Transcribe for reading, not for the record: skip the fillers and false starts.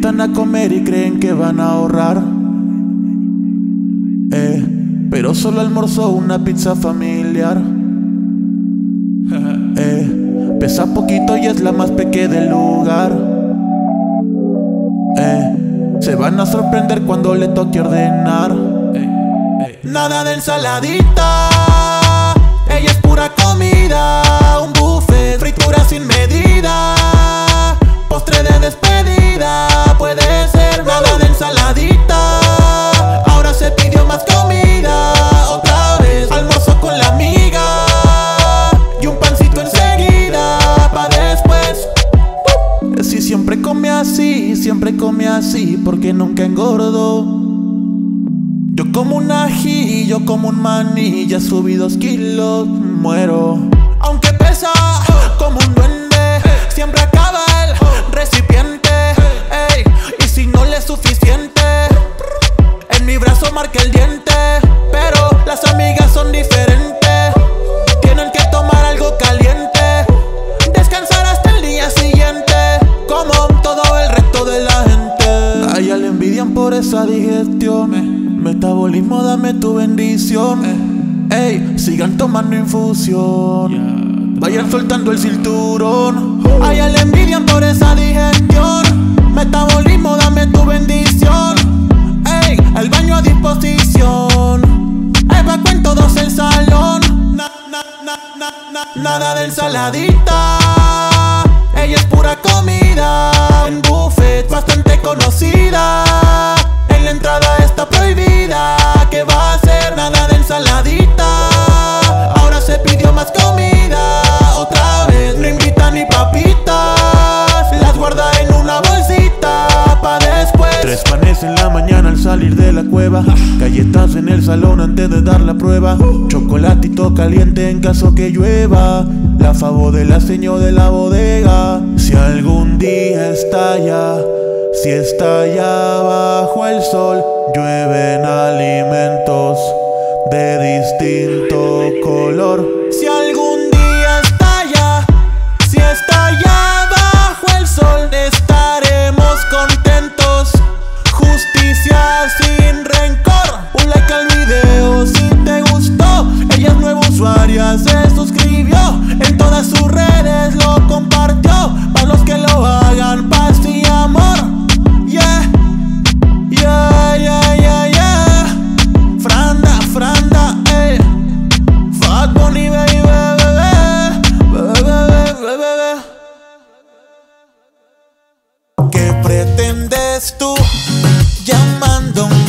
invitan a comer y creen que van a ahorrar. Pero solo almorzó una pizza familiar. Pesa poquito y es la más pequeña del lugar. Se van a sorprender cuando le toque ordenar. Nada de ensaladita, ella es pura comida. Un buffet, fritura sin medida, postre de despedida. Puede ser nada de ensaladita. Ahora se pidió más comida. Otra vez almorzó con la amiga y un pancito enseguida pa' después. Si siempre come así, porque nunca engordo. Yo como un ají, yo como un maní, ya subí 2 kilos, muero. Aunque pesa como un duende, siempre acaba el recipiente. Y si no le es suficiente, en mi brazo marca el diente. Pero las amigas son diferentes, tienen que tomar algo caliente, descansar hasta el día siguiente, como todo el resto de la gente. A ella le envidian por esa digestión. Metabolismo, dame tu bendición. Sigan tomando infusión, vayan soltando el cinturón. A ella le envidian por esa digestión. Metabolismo, dame tu bendición. El baño a disposición. Evacuo en todos el salón. Nada de ensaladita, ella es pura comida. En buffet bastante conocida, en la entrada está prohibida. ¿Qué va a hacer? Nada de ensaladita. Ahora se pidió más comida. Otra vez no invita ni papitas, las guarda en una bolsita pa' después. 3 panes en la mañana al salir de la cueva, galletas en el salón antes de dar la prueba, chocolatito caliente en caso que llueva, la favor de la señora de la bodega. Si algún día estalla, si estalla bajo el sol, llueven alimentos de distinto color. Si algún día estalla, si estalla bajo el sol, estaremos contentos. Justicia sin rencor. Un like al video si te gustó. Ella es nueva usuaria, se suscribió, en todas sus redes lo compartió. Para los que lo hagan, paz y amor. Franda, Bad Bunny, baby, bebé. ¿Qué pretendes tú llamándome?